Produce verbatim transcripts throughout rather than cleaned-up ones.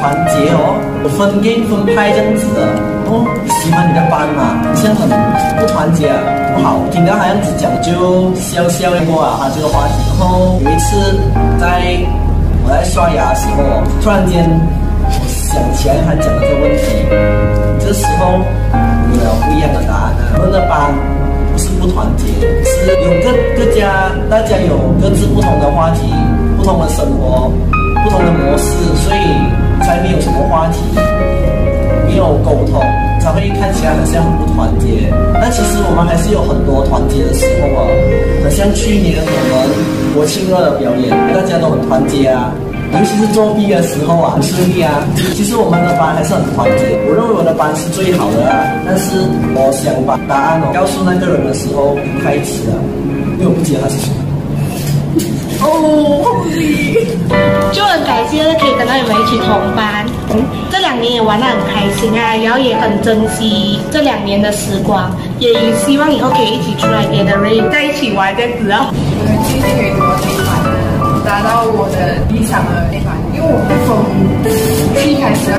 团结哦，分 game 分派这样子的。哦，喜欢你的班嘛，你现在很不团结啊，不好。听到他这样子讲，就笑笑过啊，他这个话题。然后有一次在我在刷牙的时候，突然间我想起来他讲的这个问题，这时候有了不一样的答案啊。我们的班不是不团结，是有各各家大家有各自不同的话题、不同的生活、不同的模式，所以才没有什么话题。没有沟通，才会看起来好像很不团结。但其实我们还是有很多团结的时候啊，好像去年我们国庆日的表演，大家都很团结啊，尤其是作弊的时候啊，很顺利啊。其实我们的班还是很团结，我认为我的班是最好的啊。但是我想把答案哦告诉那个人的时候，太迟了，因为我不记得他是谁。 哦，就很感谢可以跟到你们一起同班，嗯，这两年也玩得很开心啊，然后也很珍惜这两年的时光，也希望以后可以一起出来别的人在一起玩这样子哦。 我们继续可以做这一版的，达到我的理想的那版，因为我们从一开始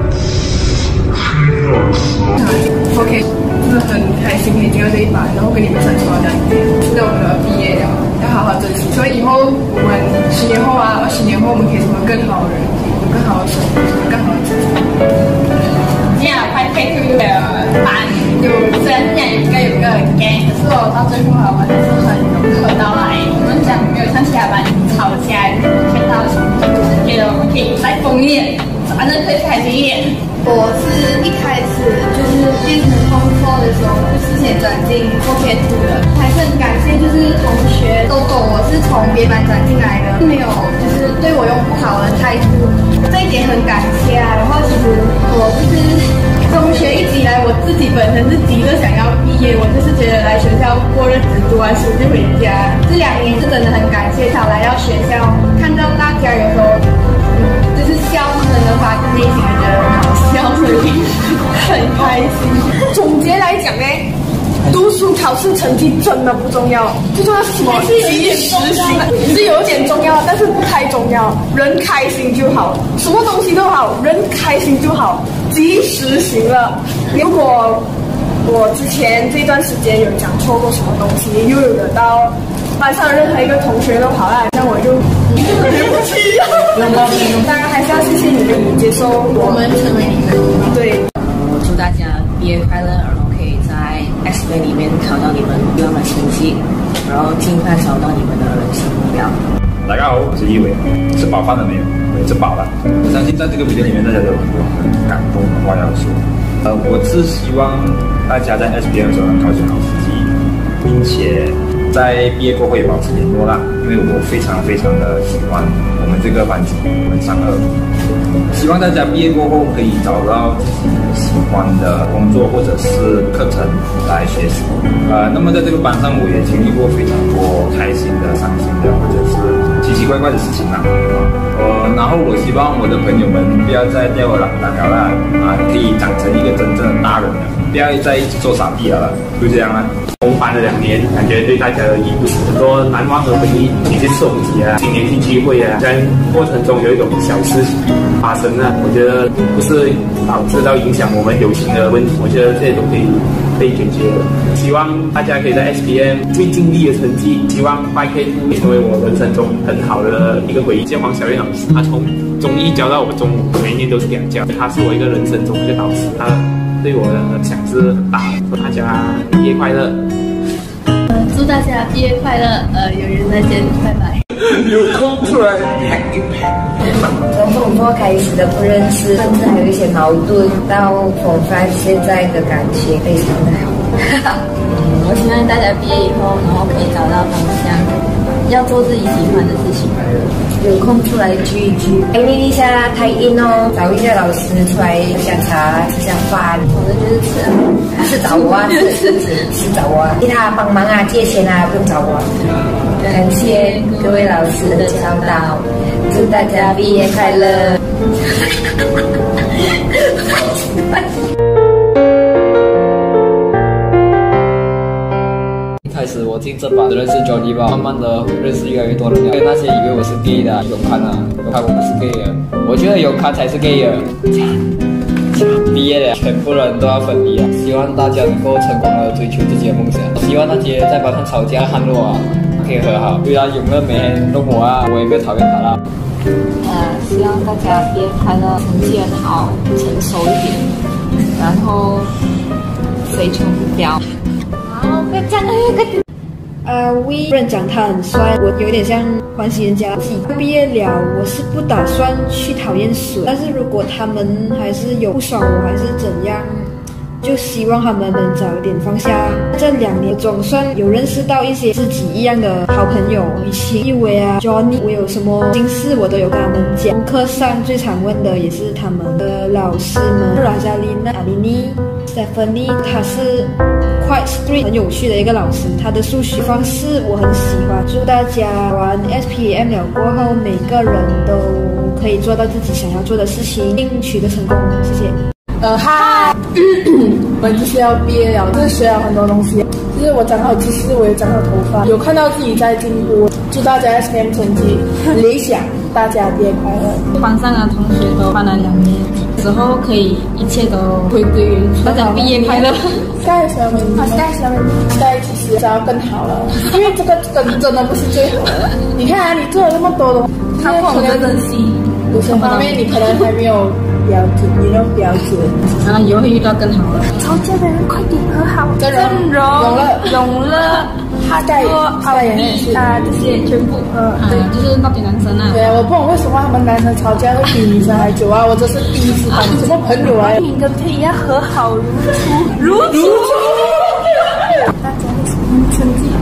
，OK， 真的很开心可以进到这一版，然后跟你们相处到这样子，现在我们要毕业了。要好好珍惜，所以以后我们十年后啊，二十年后，我们可以成为更好的人，有更好的生活，更好的自己。 这样快退出的班，有虽然现在应该有个 gang， 可是我到最后我们还是很融合到来。我们讲没有像其他班吵架，看到什么，觉得我们可以再疯一点，反正可以开心一点。 我是一开始就是变成Form four的时候，之前转进Form two的，还是很感谢就是同学都懂我是从别班转进来的，没有就是对我用不好的态度，这一点很感谢啊。然后其实我就是中学一直以来，我自己本身是急着想要毕业，我就是觉得来学校过日子，读完书就回家。这两年是真的很感谢他来到学校，看到大家有时候嗯就是笑，真的发自内心的觉得很好笑，所以很开心。 总结来讲呢，读书考试成绩真的不重要，最重要是什么？及时行乐是有点重要，但是不太重要。人开心就好，什么东西都好，人开心就好，及时行乐。如果我之前这段时间有讲错过什么东西，又有得到班上任何一个同学都跑来，那我就对不起啊。当然还是要谢谢你们接受我们成为你们。对， 我祝大家毕业快乐，然后可以在 S B 里面考到你们要的成绩，然后尽快找到你们的人生目标。 大家好，我是一伟，吃饱饭了没有？我也吃饱了。我相信在这个比赛里面，大家都有很多很感动的话要说。呃，我是希望大家在 S B 的时候能考取好成绩，并且在毕业过后也保持联络啦，因为我非常非常的喜欢我们这个班级，我们三二。希望大家毕业过后可以找到自己喜欢的工作或者是课程来学习。呃，那么在这个班上，我也经历过非常多开心的、伤心的，或者是奇奇怪怪的事情啦。呃，然后我希望我的朋友们不要再吊儿郎当了啦，啊，可以长成一个真正的大人了，不要再一直做傻逼了，就这样啦。 同班的两年，感觉对大家而言很多难忘的回忆，一些送礼啊、新年庆聚会啊，在过程中有一种小事情发生啊，我觉得不是导致到影响我们友情的问题，我觉得这些都可以被解决的。希望大家可以在 S B M 最尽力的成绩，希望 five K two 也成为我人生中很好的一个回忆。谢黄小燕老师，他从中一教到我中五，每一年都是这样教，他是我一个人生中一个导师，他对我的影响是很大的。祝大家毕业快乐！ 呃，祝大家毕业快乐！呃，有缘再见，拜拜。 有空出来拍一拍。 从Form four开始的不认识，甚至还有一些矛盾，到Form five现在的感情非常的好。 嗯，我希望大家毕业以后，然后可以找到方向，要做自己喜欢的事情。 有空出来聚一聚，培练一下太阴哦，找一下老师出来喝下茶、吃下饭。 我的就是吃啊， 是找我啊，是是是是找我啊，替他帮忙啊，借钱啊，不用找我。感谢各位老师的教导，祝大家毕业快乐。 一开始我进这把认识 Johnny 吧，慢慢的认识越来越多人了。那些以为我是 gay 的永康啊，永康我不是 gay 的，我觉得永康才是 gay 的。毕业了，全部人都要分离啊！希望大家能够成功的追求自己的梦想。希望那些在班上吵架的汉洛啊，可以和好。虽然永乐每天弄我啊，我也没有讨厌他啦。 呃，希望大家毕业快乐，成绩很好，成熟一点，然后非诚不标。好，不要这样啊！ 啊 ，We 不然讲他很帅，我有点像欢喜人家自己毕业了，我是不打算去讨厌谁，但是如果他们还是有不爽我，还是怎样，就希望他们能早一点放下。这两年总算有认识到一些自己一样的好朋友，以前一伟啊 Johnny， 我有什么心事我都有跟他们讲。功课上最常问的也是他们的老师们，拉加琳娜、阿丽妮、Stephanie， 他是quite strict 很有趣的一个老师，他的数学方式我很喜欢。祝大家玩 S P M 了过后，每个人都可以做到自己想要做的事情，并取得成功。谢谢。 呃，嗨，我们就是要毕业了，就是学了很多东西。就是我长好知识，我也长好头发，有看到自己在进步。祝大家 S P M 成绩理想，大家毕业快乐。 班上的同学都换了两年级，之后可以一切都回归原处。大家毕业快乐。 下一小问题，下一小问题，下一其实是要更好了，因为这个真真的不是最好的。你看啊，你做了那么多的， 他不懂得珍惜， 有些方面你可能还没有标准，你要标准， 然后以后会遇到更好的。 吵架的人快点和好， 真容容了， 容了。 他在在也是啊，这些全部呃，对，就是那堆男生啊。 对，我不懂为什么他们男生吵架会比女生还久啊！我这是第一次看，什么朋友啊？ 你跟佩仪要和好如初， 如初。大家的成绩。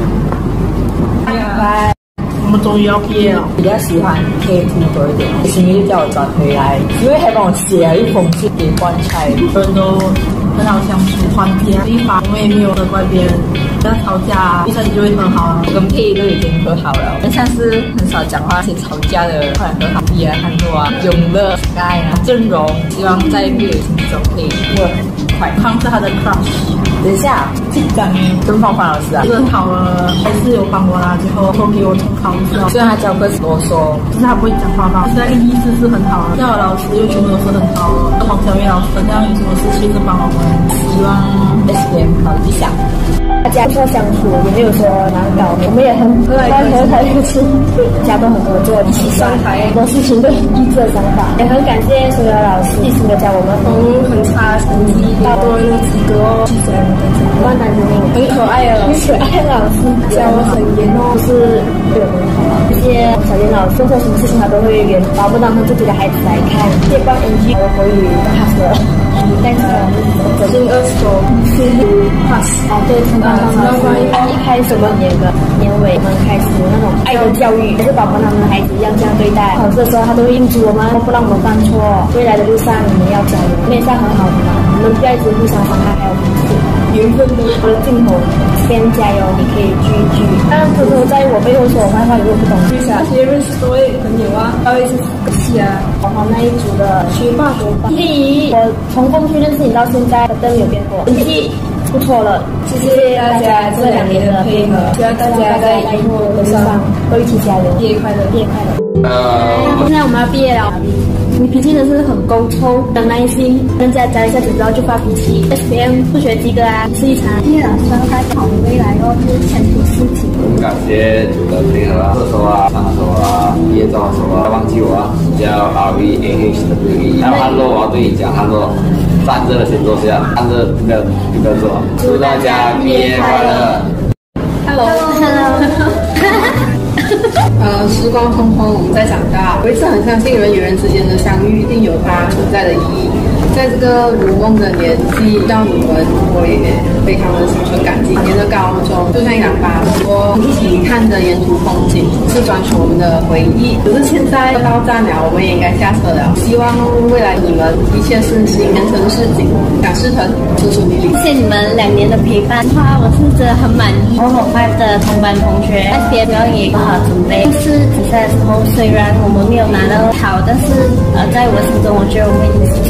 拜。我们终于要毕业了。 比较喜欢 K two 多一点，心意就叫我转回来，因为还帮我写了一封信给灌菜， 人都很好相处，团结一法，我们也没有责怪别人。不要吵架，一下子就会很好了。 我跟佩仪都已经和好了，但像是很少讲话，且吵架的，后来和好。也汉诺啊，永乐、Sky 啊，阵容，希望在毕业生中可以过得很愉快。 康是他的 crush。 等一下，紧张跟芳芳老师啊， 是好了，还是有帮我啦，最后都给我重考一次。 虽然他教课啰嗦， 可是他不会讲话吧？现在意思是很好啊，教的老师又全部都是很好的。黄小月老师这样有什么事情是帮我们，希望 S P M 考理想。 大家不错相处，也没有说难搞，我们也很和来和才如此，大家都很合作，一起上台，很多事情都很一致的想法，也很感谢所有的老师细心的教我们，从很差的成绩到多一个及格哦，记者的万般努力，很可爱的老师，可爱的老师教我很严哦，是对我们好。这些小严老师做什么事情他都会远把我们当成自己的孩子来看，接帮 N G 我的口语 pass 了，但是我是二十多，是 pass 啊，对，成功。一开始我们年的年尾，我们开始有那种爱的教育，还是宝宝他们的孩子一样这样对待。考试的时候，他都会叮嘱我们，不让我们犯错。未来的路上，你们要加油，面上很好的嘛，我们不要一直互相伤害，还有彼此缘分的我的镜头，先加油，你可以聚一聚。当然，偷偷在我背后说我坏话，如果不懂，那些认识多位朋友啊，还有一些可惜啊，宝宝那一组的学霸学霸。第一，我从过去认识你到现在，都没有变过。成绩不错了，谢谢大家这两年的配合，希望大家在以后的路上都一起加油，毕业快乐，毕业快乐。呃，现在我们要毕业了，你脾气真是很沟通，很耐心，人家讲一下子之后就发脾气。S P M 数学及格啊，吃一餐。毕业老师要带好的未来哦，就是前途似锦。 感谢主的配合啊，射手啊，上手啊，毕业照的时候啊，忘记我啊，叫 R V A H W E。还有汉洛，我要对你讲，汉洛。站着先坐下，站着不要不要坐。祝大家毕业快乐。 Hello，Hello。 呃，时光匆匆，我们在长大。我一直很相信人与人之间的相遇一定有它存在的意义。在这个如梦的年纪，遇到你们，我也非常的心存感激。沿着高中，就像一辆巴士，我一起看着沿途风景，是专属我们的回忆。可是现在到站了，我们也应该下车了。希望未来你们一切顺心，前程似锦，蒋诗腾顺顺利利。 谢谢你们两年的陪伴，哇，我是真的很满意。我很快的同班同学 ，S P M 也很好准备。就是比赛的时候，虽然我们没有拿到好，但是呃，在我心中，我觉得我们已经是最好的。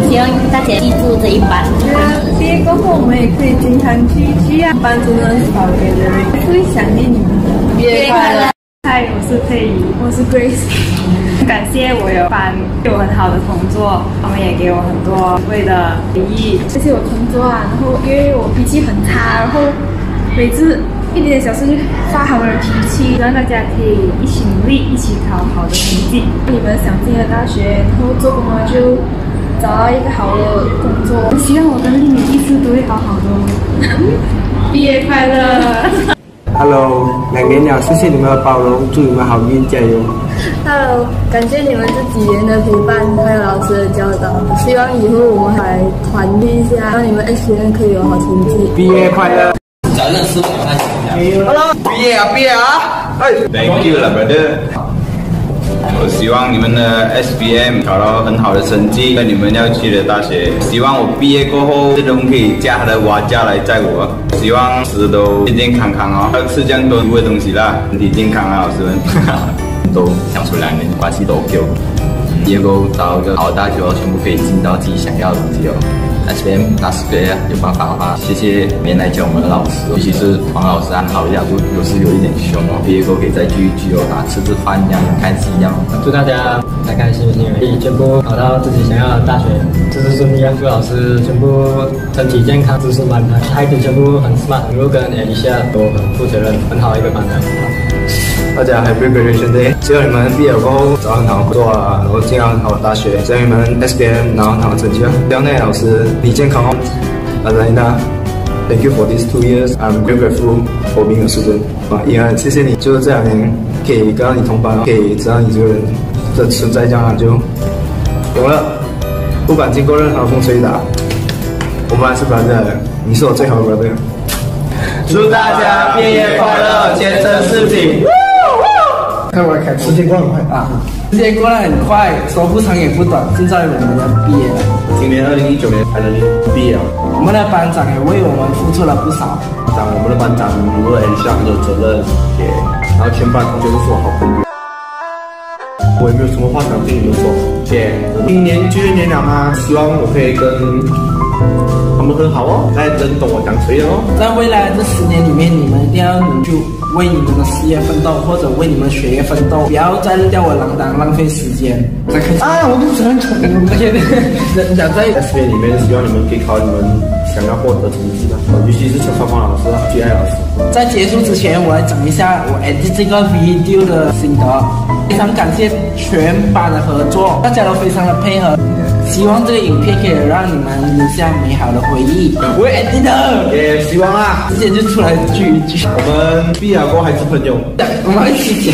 希望大家记住这一班。 毕业过后，我们也可以经常聚一聚啊，班主任是宝贝的人，会想念你们的。 毕业快乐！ 嗨，我是佩仪， 我是 Grace。 感谢我有班有很好的同桌，他们也给我很多宝贵的回忆。 谢谢我同桌啊，然后因为我脾气很差，然后每次一点点小事就发好人脾气， 希望大家可以一起努力，一起考好的成绩。 你们想进了大学，然后做工了就找到一个好的工作。 希望我跟丽米一直都会好好的。毕业快乐！ Hello， 两年了，谢谢你们的包容，祝你们好运，加油 ！Hello， 感谢你们这几年的陪伴，还有老师的教导，希望以后我们还团聚一下，让你们 S P N 可以有好成绩。 毕业快乐！ 早认识我看一下。 Hello， 毕业啊，毕业啊！哎 ，Thank you 了 ，brother。我希望你们的 S B M 考到很好的成绩，在你们要去的大学。希望我毕业过后，志龙可以驾他的娃家来载我。希望老师都健健康康哦，要吃这样多油的东西啦，身体健康啊，老师们。 都相处两年，关系都 OK 哦。毕业后到一个好的大学哦，全部可以进到自己想要的东西哦。S B M 那是对啊，有办法的话，谢谢每年来教我们的老师，尤其是黄老师，按好一点，就有时有一点凶哦。毕业后可以再聚一聚哦，啊，吃吃饭一样，看戏一样。 祝大家开开心心，可以全部考到自己想要的大学，事事顺利啊！祝老师全部身体健康，知识满堂，孩子全部很 smart， 如果跟 Alicia 都很负责任，很好一个班长。 大家 Happy Graduation Day！ 希望你们毕业过后找很好的工作啊，然后进到很好的大学，希望你们 S B M 拿很好的成绩啊！希望那些老师你健康哦。Alina, thank you for these two years. I'm very grateful for being a student. 啊，依然谢谢你，就是这两年可以跟到你同班，可以知道你这个人的存在，这样就有了。不管经过任何风吹雨打，我们还是 brother， 你是我最好的 brother。 祝大家毕业快乐，前程似锦。 看我看，时间过得很快啊！ 时间过得很快，说不长也不短，现在我们要毕业了。 今年二零一九年才能毕业了。 我们的班长也为我们付出了不少。 长我们的班长如了很像很有责任，也然后全班同学都是我好朋友。我也没有什么话想对你们说，姐，今年就业年了嘛，希望我可以跟他们很好哦，大家真懂我讲谁哦。 在未来这十年里面，你们一定要努力为你们的事业奋斗，或者为你们学业奋斗，不要再吊儿郎当，浪费时间。再开始啊，我不承认，而且人家在 S B 里面，希望你们可以考你们想要获得成绩的，尤其是小双方老师、G I 老师。 在结束之前，我来讲一下我 edit 这个 video 的心得。非常感谢全班的合作，大家都非常的配合。希望这个影片可以让你们留下美好的回忆。我会 edit 的， 也希望啊， 之前就出来聚一聚。 我们毕业过还是朋友， 我们一起讲。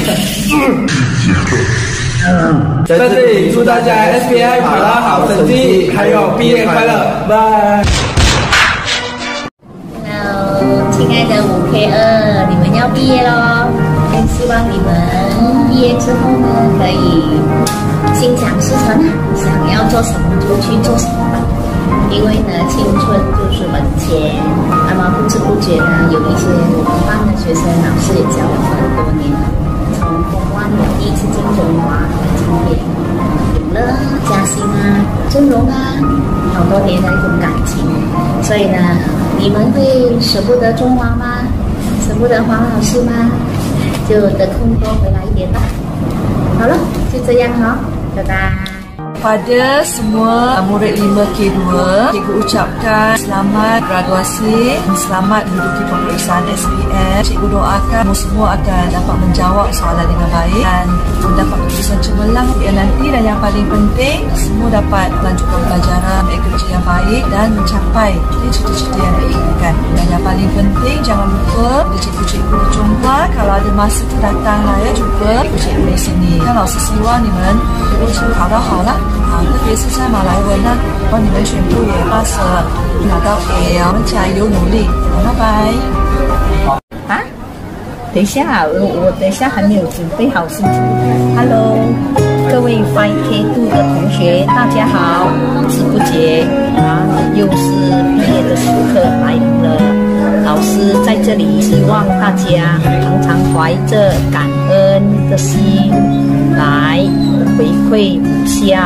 在这里祝大家 S B I 考到好成绩，还有毕业快乐，拜。 Hello， 亲爱的五 K 二，你们要毕业咯，真希望你们毕业之后呢，可以心想事成，想要做什么就去做什么吧。因为呢，青春就是门前，那么不知不觉呢，有一些我们班的学生，老师也教了很多年了。从公湾第一次进中华，今天有了嘉兴啊、尊荣啊，好多年的一种感情。所以呢，你们会舍不得中华吗？舍不得黄老师吗？就得空多回来一点吧。好了，就这样哈、哦，拜拜。 Pada semua murid lima K dua, cikgu ucapkan selamat graduasi, selamat menduduki peperiksaan S B M. Cikgu doakan semua akan dapat menjawab soalan dengan baik dan mendapat tulisan cemerlang yang nanti, dan yang paling penting semua dapat melanjutkan pelajaran, ambil kerja yang baik dan mencapai cita-cita yang diinginkan. Dan yang paling penting jangan lupa cikgu-cikgu di Chonghua, kalau ada masa terdatang lah ya, jumpa cikgu di sini. 那老师希望你们都是考得好啦。啊，特别是在马来文呢，帮你们全部也 pass 了，拿到 A， 我们加油努力，拜拜。 啊，等一下，我我等一下还没有准备好心情。Hello， 各位 five K two 的同学，大家好！不知不觉啊，又是毕业的时刻来临了。老师在这里希望大家常常怀着感恩的心来回馈母校。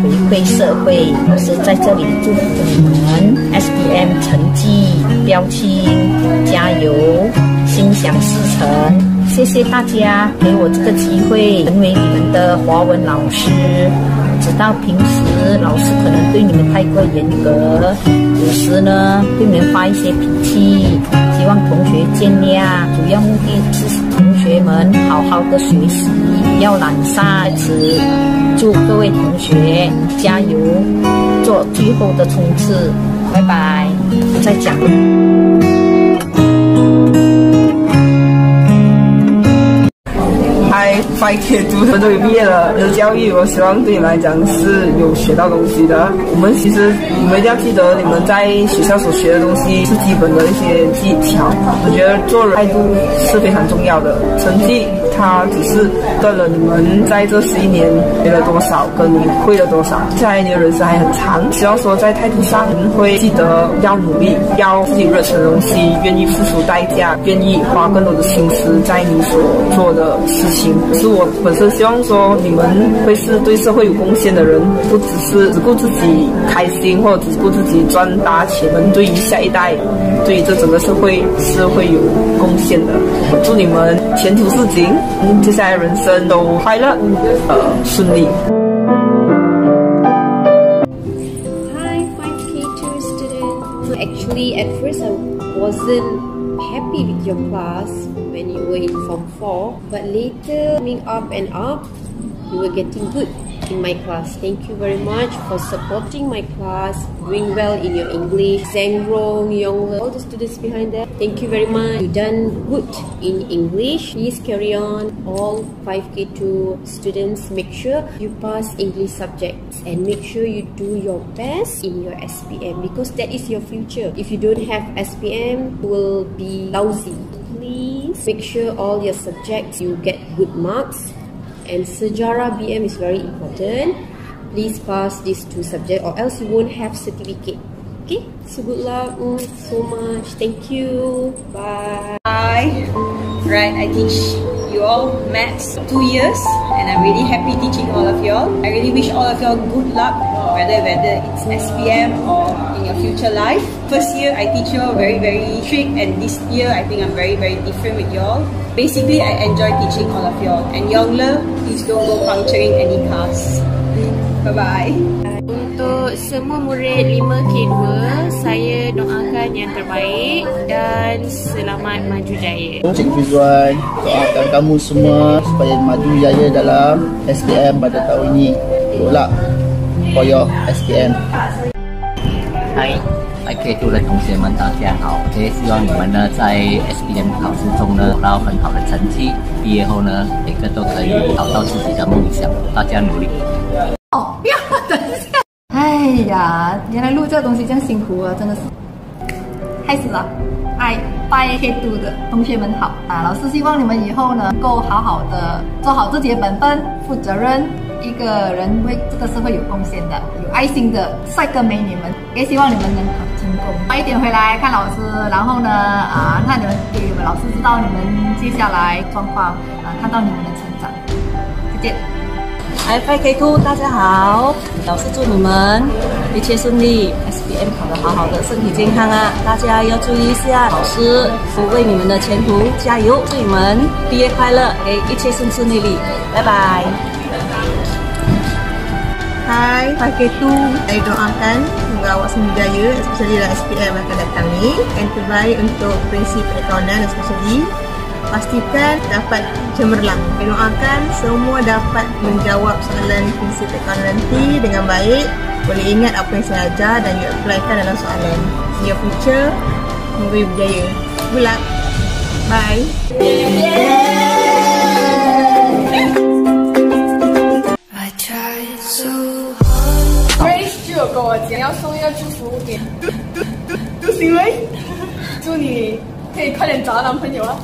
回馈社会。老师在这里祝福你们 S B M 成绩标清，加油，心想事成。谢谢大家给我这个机会成为你们的华文老师。知道平时老师可能对你们太过严格，有时呢对你们发一些脾气，希望同学见谅。主要目的是同学们好好的学习，不要懒散。在此祝各位同学加油，做最后的冲刺。拜拜，不再讲了。 嗨 ，five K two 都已毕业了，有教育，我希望对你们来讲是有学到东西的。我们其实你们一定要记得，你们在学校所学的东西是基本的一些技巧。我觉得做人态度是非常重要的，成绩它只是断了你们在这十一年学了多少，跟你会了多少。接下来你的人生还很长，希望说在态度上你们会记得要努力，要自己热忱的东西，愿意付出代价，愿意花更多的心思在你所做的事情。是我本身希望说你们会是对社会有贡献的人，不只是只顾自己开心，或者只顾自己赚大钱，对于下一代，对于这整个社会是会有贡献的。我祝你们前途似锦，接下来人生都快乐，呃，顺利。 Hi, five K two student. Actually, at first I wasn't happy with your class when you were in Form four, but later coming up and up, you were getting good in my class. Thank you very much for supporting my class, doing well in your English. Zhang Rong, Yong, all the students behind there, thank you very much. You done good in English. Please carry on. All five K two students, make sure you pass English subjects and make sure you do your best in your S P M because that is your future. If you don't have S P M, you will be lousy. Please make sure all your subjects you get good marks. And Sejarah B M is very important. Please pass these two subjects or else you won't have certificate. Okay, so good luck mm, so much. Thank you. Bye. Hi. Right, I teach you all maths two years and I'm really happy teaching all of y'all. I really wish all of y'all good luck, whether whether it's S P M or in your future life. First year I teach y'all very very strict and this year I think I'm very very different with y'all. Basically I enjoy teaching all of y'all and y'all please don't go puncturing any cars. Bye bye. Untuk semua murid lima K dua, saya doakan yang terbaik dan selamat maju jaya. Cikgu Zuan, doakan kamu semua supaya maju jaya dalam S P M pada tahun ini. Good luck for your S P M. Hi, five K two 的同学们，大家好。我也希望你们呢在 S P M 考试中呢拿到很好的成绩，毕业后呢每个都可以找到自己的梦想。大家努力。 哦，不要等一下。哎呀，原来录这个东西这样辛苦啊，真的是。开始了，哎，five K two 的同学们好啊！老师希望你们以后呢，能够好好的做好自己的本分，负责任，一个人为这个社会有贡献的、有爱心的帅哥美女们，也希望你们能考成功。早一点回来看老师，然后呢，啊，让你们给你们老师知道你们接下来状况，啊，看到你们的成长。再见。 嗨 five K two 大家好，老师祝你们一切顺利 ，S P M 考得好好的，身体健康啊！大家要注意一下，老师为你们的前途加油，祝你们毕业快乐，给一切顺顺利利，拜拜。 Hai five K two, saya doakan semoga awak semua berjaya, especially dalam S P M akan datang ni. Yang terbaik untuk prinsip perakaunan especially. Pastikan dapat cemerlang. Saya doakan semua dapat menjawab soalan prinsip perakaunan nanti dengan baik. Boleh ingat apa yang saya ajar dan you applykan dalam soalan. In your future, semoga you berjaya. Good luck. Bye. I tried so hard. Grace 就有跟我讲要送一个祝福给杜杜杜杜行为，祝你可以快点找到男朋友啊！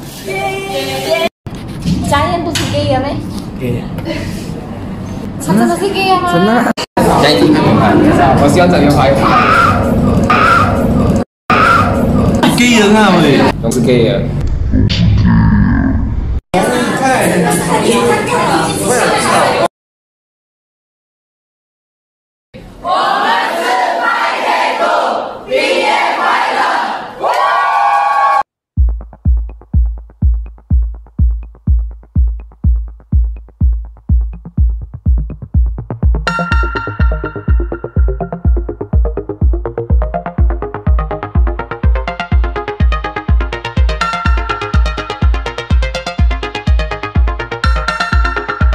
家人不是 gay 的咩 ？gay。 他真的是 gay 吗？ 真的。再听看看，我希望整个怀。gay 人啊喂，都是 gay 的。